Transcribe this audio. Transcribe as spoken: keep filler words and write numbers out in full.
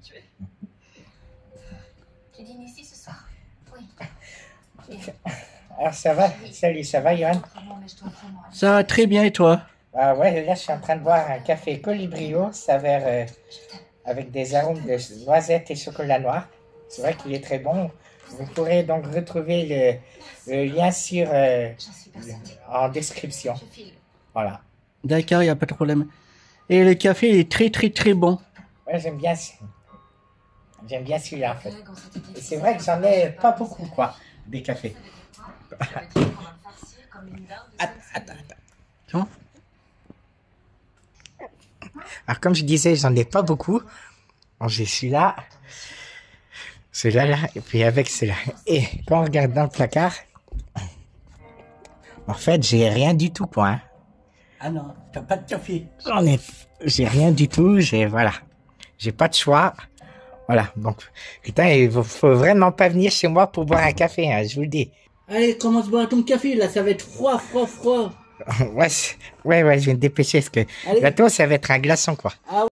Tu dînes ici ce soir? Oui. Alors ça va? Salut, ça va Johan? Ça va très bien et toi? Ah ouais, là je suis en train de boire un café Colibrio, saveur euh, avec des arômes de noisettes et chocolat noir. C'est vrai qu'il est très bon. Vous pourrez donc retrouver le, le lien sur, euh, en description. Voilà. D'accord, il n'y a pas de problème. Et le café il est très très très bon. Ouais, j'aime bien, j'aime bien celui-là en fait. Et c'est vrai que j'en ai pas beaucoup quoi, des cafés. Attends, attends, attends. Comment? Alors comme je disais, j'en ai pas beaucoup. Bon, j'ai celui-là, celui-là là, et puis avec celui-là. Et quand on regarde dans le placard, en fait, j'ai rien du tout quoi. Hein. Ah non, t'as pas de café. J'en ai, j'ai rien du tout. J'ai voilà, j'ai pas de choix. Voilà, donc putain, il faut, faut vraiment pas venir chez moi pour boire un café, hein, je vous le dis. Allez, commence à boire ton café, là, ça va être froid, froid, froid. ouais, ouais, ouais, je vais me dépêcher parce que Allez. bientôt ça va être un glaçon quoi. Ah